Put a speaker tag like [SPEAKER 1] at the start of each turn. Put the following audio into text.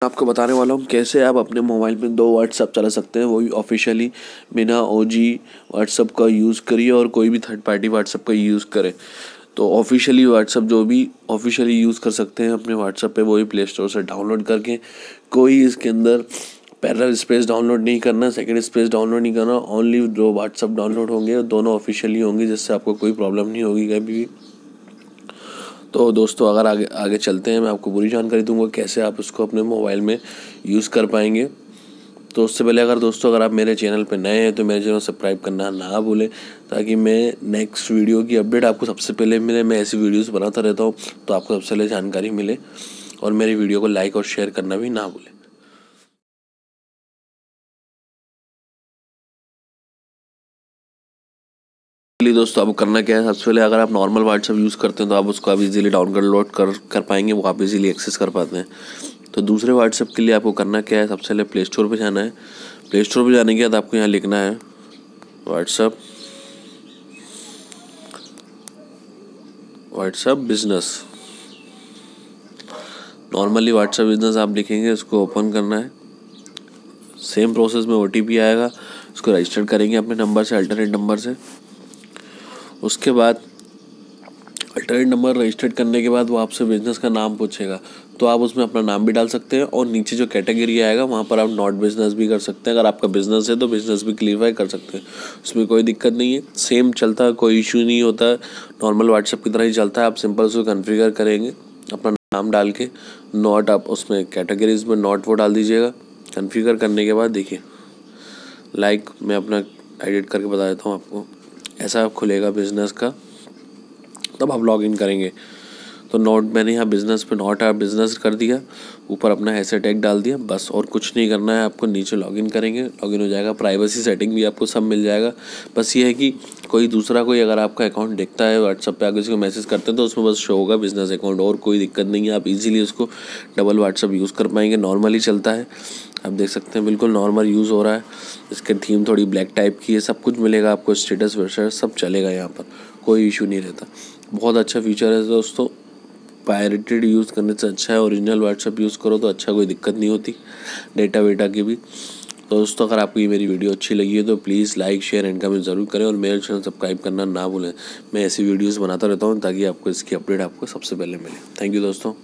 [SPEAKER 1] आपको बताने वाला हूँ कैसे आप अपने मोबाइल में 2 व्हाट्सअप चला सकते हैं, वो भी ऑफिशियली बिना ओजी व्हाट्सअप का यूज़ करिए और कोई भी थर्ड पार्टी व्हाट्सअप का यूज़ करें। तो ऑफिशियली व्हाट्सअप जो भी ऑफिशियली यूज़ कर सकते हैं अपने व्हाट्सअप पे, वो भी प्ले स्टोर से डाउनलोड करके। कोई इसके अंदर पैरेलल स्पेस डाउनलोड नहीं करना, सेकंड स्पेस डाउनलोड नहीं करना, ओनली जो व्हाट्सअप डाउनलोड होंगे दोनों ऑफिशियली होंगे, जिससे आपको कोई प्रॉब्लम नहीं होगी कभी भी। तो दोस्तों अगर आगे चलते हैं, मैं आपको पूरी जानकारी दूंगा कैसे आप इसको अपने मोबाइल में यूज़ कर पाएंगे। तो उससे पहले अगर आप मेरे चैनल पर नए हैं तो मेरे चैनल सब्सक्राइब करना ना भूलें, ताकि मैं नेक्स्ट वीडियो की अपडेट आपको सबसे पहले मिले। मैं ऐसी वीडियोस बनाता रहता हूँ तो आपको सबसे पहले जानकारी मिले, और मेरी वीडियो को लाइक और शेयर करना भी ना भूलें। दोस्तों आपको करना क्या है, सबसे पहले अगर आप नॉर्मल व्हाट्सअप यूज़ करते हैं तो आप उसको आप इजीली डाउनलोड कर पाएंगे, वो आप इजीली एक्सेस कर पाते हैं। तो दूसरे व्हाट्सअप के लिए आपको करना क्या है, सबसे पहले प्ले स्टोर पे जाना है। प्ले स्टोर पे जाने के बाद आपको यहाँ लिखना है WhatsApp business. Normally WhatsApp business आप लिखेंगे, उसको ओपन करना है। सेम प्रोसेस में OTP आएगा, उसको रजिस्टर करेंगे अपने नंबर से, अल्टरनेट नंबर से। उसके बाद अल्टरनेट नंबर रजिस्टर्ड करने के बाद वो आपसे बिज़नेस का नाम पूछेगा, तो आप उसमें अपना नाम भी डाल सकते हैं, और नीचे जो कैटेगरी आएगा वहाँ पर आप नॉट बिजनेस भी कर सकते हैं। अगर आपका बिजनेस है तो बिजनेस भी क्लियरफाई कर सकते हैं, उसमें कोई दिक्कत नहीं है। सेम चलता है, कोई इशू नहीं होता है, नॉर्मल व्हाट्सएप की तरह ही चलता है। आप सिंपल उसको कॉन्फ़िगर करेंगे अपना नाम डाल के, नॉट आप उसमें कैटेगरीज में नॉट वो डाल दीजिएगा। कॉन्फ़िगर करने के बाद देखिए, मैं अपना एडिट करके बता देता हूँ आपको। ऐसा खुलेगा बिजनेस का, तब आप लॉग इन करेंगे तो नोट मैंने यहाँ बिज़नेस पे नॉट आप बिज़नेस कर दिया, ऊपर अपना ऐसे टैग डाल दिया, बस और कुछ नहीं करना है आपको। नीचे लॉगिन करेंगे, लॉगिन हो जाएगा। प्राइवेसी सेटिंग भी आपको सब मिल जाएगा। बस ये है कि कोई अगर आपका अकाउंट देखता है व्हाट्सअप पे, आप किसी को मैसेज करते हैं तो उसमें बस शो होगा बिजनेस अकाउंट, और कोई दिक्कत नहीं है। आप इजीली उसको डबल व्हाट्सअप यूज़ कर पाएंगे। नॉर्मली चलता है, आप देख सकते हैं बिल्कुल नॉर्मल यूज़ हो रहा है। इसकी थीम थोड़ी ब्लैक टाइप की है, सब कुछ मिलेगा आपको, स्टेटस वेटस सब चलेगा यहाँ पर, कोई इशू नहीं रहता। बहुत अच्छा फीचर है दोस्तों। पायरेटेड यूज़ करने से अच्छा है ओरिजिनल व्हाट्सअप यूज़ करो तो अच्छा, कोई दिक्कत नहीं होती डेटा वेटा की भी। तो दोस्तों अगर आपको ये मेरी वीडियो अच्छी लगी है तो please like share and comment ज़रूर करें, और मेरे चैनल सब्सक्राइब करना ना भूलें। मैं ऐसी वीडियोस बनाता रहता हूँ ताकि आपको इसकी अपडेट आपको सबसे पहले मिले। थैंक यू दोस्तों।